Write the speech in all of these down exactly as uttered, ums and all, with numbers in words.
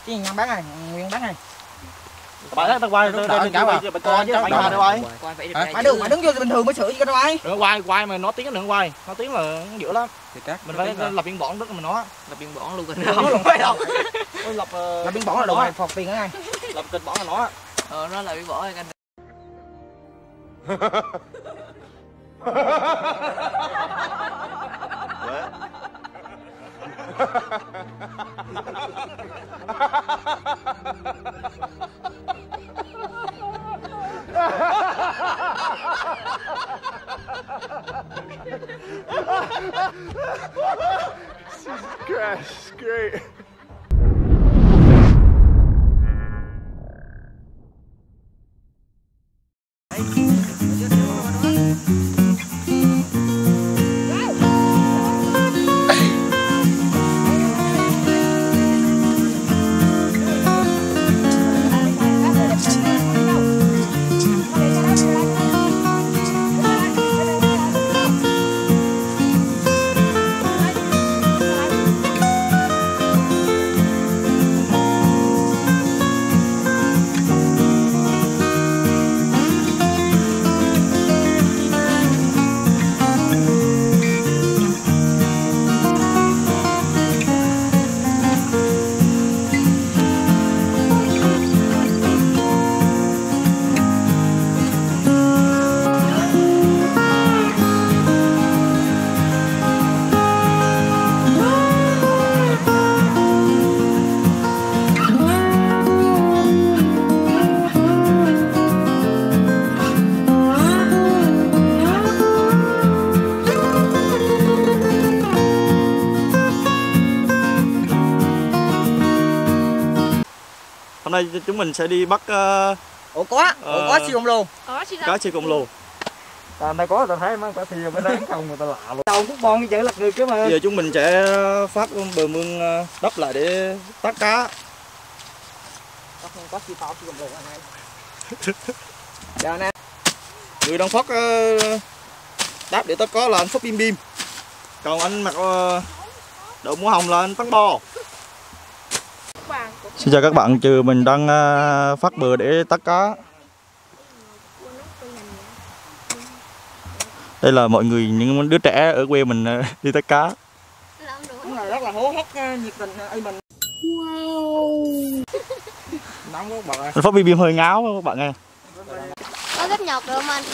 Cái nhân bán này, nguyên bán này. Bạn thấy tao quay tôi đây cháu à. Bạn coi chứ bạn mà đâu ơi. Mà đứng mà đứng vô bình thường mới sửa gì đâu ai. Đừng quay, quay mà nói tiếng đừng quay. Nói tiếng là dữ lắm. Mình phải lập biên bản đất mình nói. Lập biên bản luôn rồi. Nó luôn phải đâu. Lập lập biên bản là đồ này phạt tiền ngay. Lập kịch bản là nó. Ờ nó là biên bản anh. Jesus Christ, great. Hôm nay chúng mình sẽ đi bắt uh, ổ có, ổ uh, có siêu khổng lồ. Cá siêu khổng lồ. À, đây có tao thấy mấy cá siêu bên đấy không người ta lạ luôn. Đầu phút bon chở lật ngược chứ mà. Bây giờ chúng mình sẽ phát bờ mương đắp lại để bắt cá. Có không có siêu to siêu khổng lồ anh em. Giờ nè. Người đang phát uh, đáp để tất có là anh Phúc Bim Bim. Còn anh mặc uh, đội mũ hồng là anh Tấn Bò. Xin chào các bạn, trừ mình đang uh, phát bờ để tắt cá. Đây là mọi người, những đứa trẻ ở quê mình uh, đi tắt cá. Đúng là rất là hố hốc nhiệt tình ơi mình. Wow. Nóng quá các bạn ơi. Anh Phúc Bim Bim hơi ngáo các bạn nghe. Có gấp nhọt được không anh?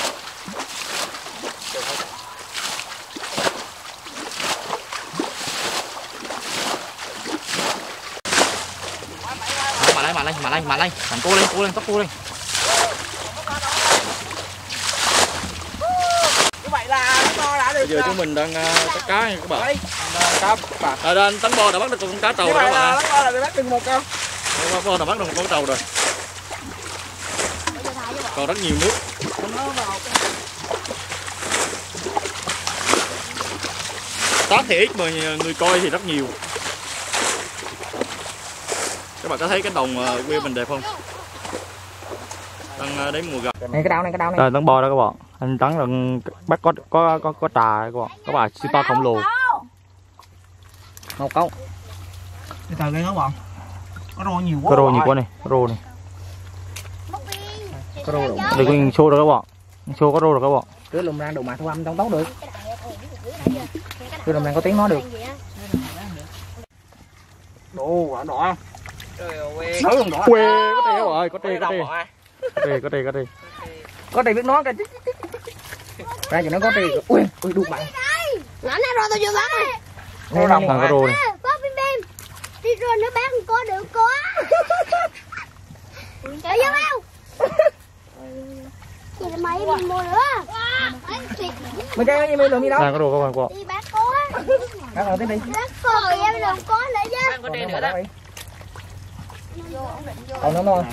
Mà lên, mà lên, mà lên, mà lên, thành cô lên, cô lên, tóc cô lên. Như vậy là to đã được. Bây giờ chúng mình đang uh, bắt cá nha các bạn. Cá bạn. À, đây, anh Tấn Bò đã bắt được con cá trầu rồi các bạn. Tấn Bò là bắt được một con. Tấn Bò đã bắt được một con trầu rồi. Còn rất nhiều nước. Tác thì ít mà người coi thì rất nhiều. Các bạn có thấy cái đồng quê mình đẹp không? Đang đến mùa gặp. Này cái đau này, cái đau này. Đây Tấn Bò đó các bạn. Anh Tấn là bắt có có có có trà các bạn. Các bạn siêu to khổng lồ. Một câu. Từ từ đây các bạn. Có rô nhiều quá. Có rô nhiều quá này, có rô này. Có rô đủ. Đây có show rồi các bạn. Show có rô rồi các bạn. Cứ lùm ra đồ mà thu âm trong tốt được. Cứ lùm ra có tiếng nói được. Đồ quả đỏ. Trời ơi. Nấu lòng đỏ. Quê có trì các bạn ơi, có trì có trì. Có trì có trì có trì. Có trì biết nói kìa. Ra cho nó có trì. Ui, ui đuôi bạn. Nó nè rồi tôi chưa bắt này. Nó đồng có rô này. Có Bim Bim. Đi rồi nó bán có được có. Chạy vô đâu? Chị là mày mình mua nữa. Mày chơi gì mày làm gì đâu? Đây có rô các bạn qua. Đi bán có. Bắt đầu tiếp đi. Bắt có thì em làm có nữa chứ. Có trì nữa đó. Còn nữa thôi.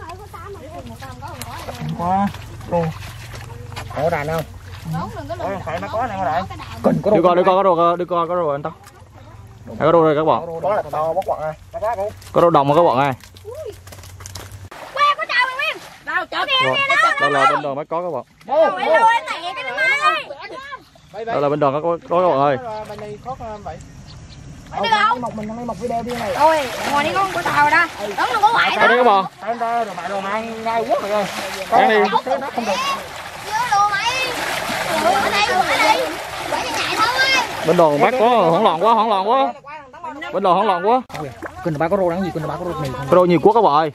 Có rô. Có đàn không? Có phải nó có này không đại? Cần có Đưa con đưa con có rô đưa con có rô anh Tấn. Có rô rồi các bạn. Đó là to bóc quặng này. Có rô đồng mà các bạn ơi. Quê có chào mày Bim. Đâu chào kìa đâu. Đây là bên đoàn mới có các bạn. Đâu em này cái nó ơi. Đây là bên đoàn có có các bạn ơi. Được không? Một mình đang một video đi này. Ôi, ngoài đi con có tàu đó. Đúng là có ngoại Ở đây có bò. Em ra rồi mày đồ mang ngay quốc rồi. Ăn đi. Không được. Vô đồ mày. Ở đây ở đây. Quay chạy thôi. Bên đồ bắt quá, hỗn loạn quá, hỗn loạn quá. Bên đồ hỗn loạn quá. Kinh ba có rô đáng gì, kinh ba có rô này. Có đồ nhiều quốc các bạn.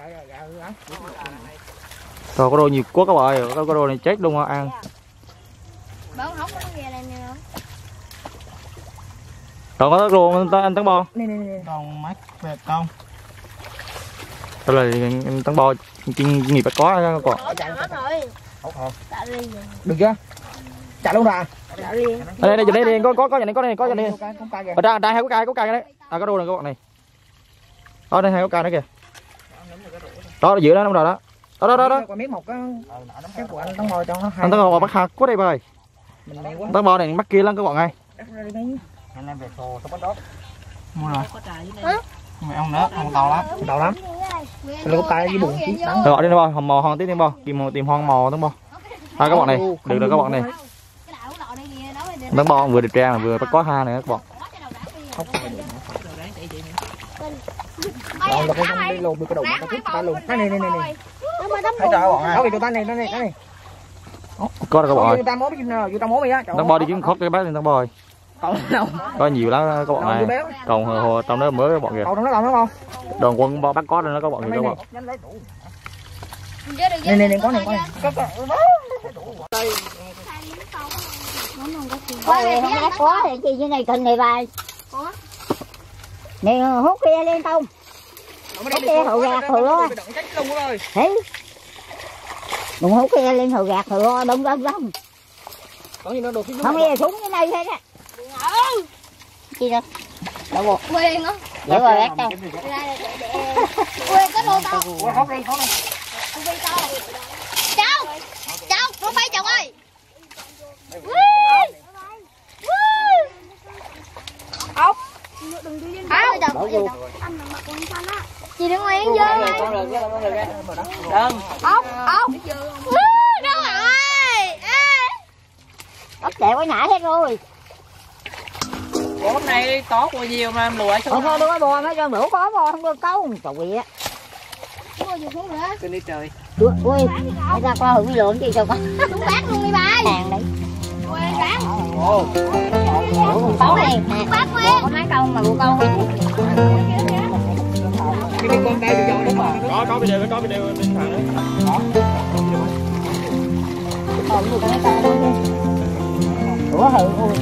Rồi có đồ nhiều quốc các bạn, có đồ này chết luôn á ăn. Bớn không có nghe này nữa. Còn có đồ anh tấn bo. Nè nè nè, còn mắt về con. Đây là tấn bo chuyên nghiệp bắt có các bạn. Được chưa? Chạy luôn ra. Đây đây đây đây có có có nhà này có này có nhà này. Ở đây đây hai có cài có cài đấy. À có đồ này các bạn này. Đó đây hai có cài nữa kìa. Đó giữa đó đúng rồi đó. Đó đó đó đó. Còn miếng một cái cái của anh tấn bo cho nó hai. Anh tấn bo bắt hạt quá đây bơi. Tấn bo này bắt kia lắm các bạn ơi. Anh em về sổ sao bắt đó. Mua rồi. Mày ông nữa, ông tàu lắm. Đau lắm. Nó có tay với bụng chứ. Rồi gọi đi bo, hòm mò hòn tí đi bo, tìm tìm hoang mò tấn bo. À các bạn này, được rồi các bạn này. Tấn bo vừa đẹp trai mà vừa bắt có ha này các bạn. Rồi là con đi lùn bị cái đầu nó thích ta lùn. Cái này này này này. Thấy trời bọn ơi. Có bị tụi ta này cái này cái này. Có rồi các bạn ơi. Tụi ta mố biết nào, tụi ta mố mày á. Tấn bo đi kiếm khóc cái bác tấn bo. Có nhiều lắm các bạn này. Còn hồ, hồ trong đó mới các bạn kìa. Còn trong đó còn đúng không? Đoàn quân bo bắt có rồi đó các bạn kìa các bạn. Này này này có này có này. Ôi, không đã có thì gì như này cần này bài. Nè hút kia lên không? Hút kia hậu gạt hậu lo. Thấy. Đừng hút kia lên hậu gạt hậu lo đông đông đông. Không nghe súng cái này hết á. Chi đâu? Đâu bộ. Quyền á. Để rồi bác đâu. Quyền có đồ tao. Hốt đi, hốt đi. Cháu. Cháu, không phải chồng ơi. Ốc. Ốc. Chị đừng ngoan vô. Đừng. Ốc, ốc. Đâu rồi? Ốc chạy quá nhảy hết rồi. Ủa hôm nay có bao nhiêu mà em lùa xuống. Thôi thôi đừng có bò mấy con bữa có bò không được câu. Trời ơi. Cái đi trời. Ui, người ta coi hưởng lượng gì sao con. Đúng bác luôn đi bay. Hàng đấy. Ui, ráng. Ồ. Tấu này. Bác quen. Có mấy câu mà bù câu. Cái con tay được rồi đúng rồi. Có có video có video trên thằng đó. Còn một cái tay luôn đi. Ủa hừ ui.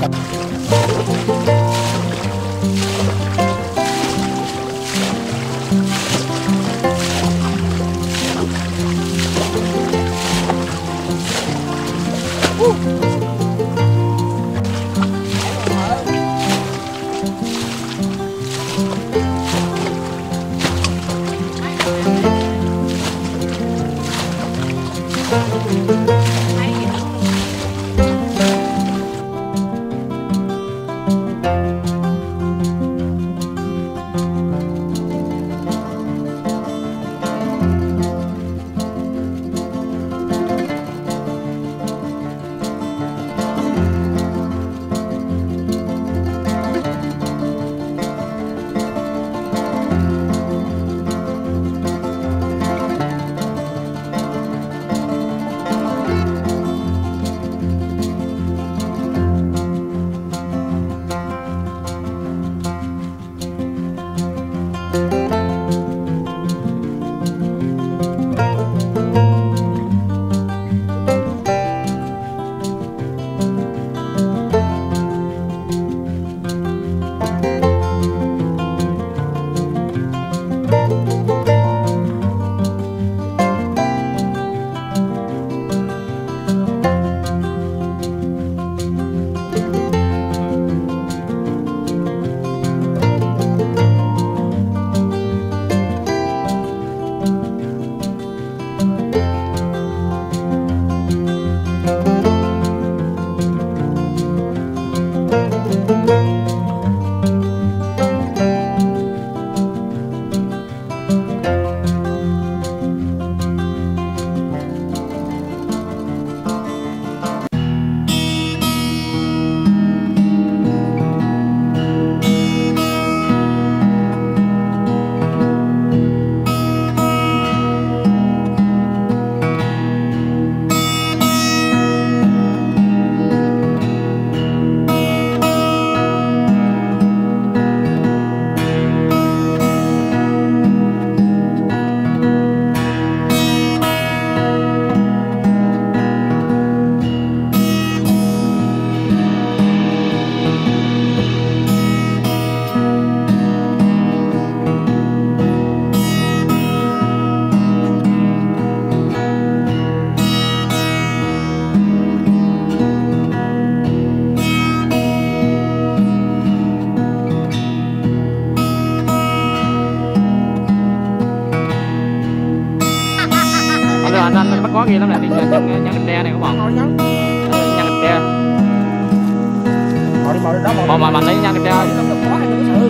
có ghi lắm nè, nhân nhân đe này các bạn. Nhân đe. Mò đi mò đi đó mò. Mò mà mình lấy nhân đe. Có hay nữa.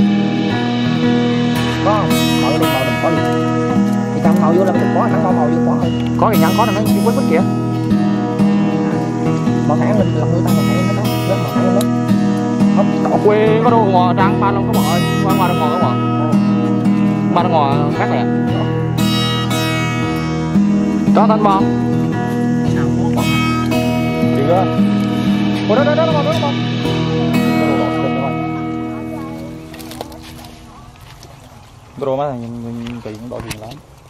Có, mò đi mò đừng có đi. Thì trong mò vô là đừng có, thằng con mò vô có thôi. Có cái nhân có là nó quýt quýt kìa. Mò thẳng lên làm người ta mò thẳng lên đó, lên mò thẳng lên đó. Ở quê có đồ ngò trắng ba luôn các bạn ơi, qua ngoài đồ ngò các bạn. Ba đồ ngò khác nè. Có thanh bò. Được chưa? Ủa đó đó đó đó đó đó. Đồ má nhìn nhìn kỳ cũng đội tiền lắm.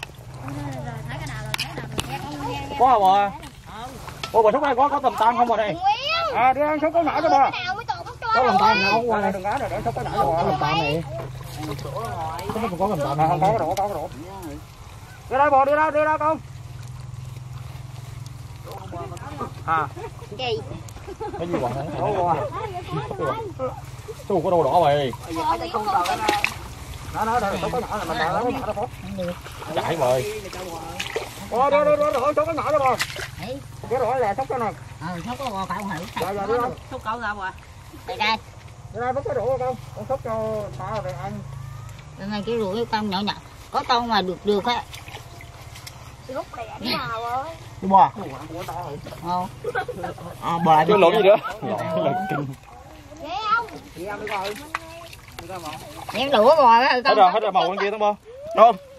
Có không bà? Ủa bà Thúc này có có tầm tam không bà đây? À đi ăn số có nở cho bà. Có lòng tam nào không qua đây đừng ngá rồi để số có nở cho bà. Lòng tam này. Có có lòng tam. Không có cái độ có cái độ. Đi đây bò đi ra đi ra con. À. Gì? Cái gì bọn nó? Chú có đồ đỏ vậy. Nó nó đó số có nở là mình đợi nó nở nó chạy rồi. Ồ đi đi đi hỏi số có nở cho bà. Cái đó là số cái này. Ờ, số có bò phải không hả? Dạ dạ đi không? Số câu sao rồi? Đây đây. Đi đây bắt cái rượu không? Con số cho bà về ăn. Đây này cái rượu cái con nhỏ nhỏ. Có con mà được được á. Lúc này ảnh nào ơi. Đi bò. Ờ. À bà Chưa lộn gì nữa. Ghê không? Đi ăn đi coi. Em đũa bò á. Hết rồi, hết rồi màu con kia tao bò. Đúng không?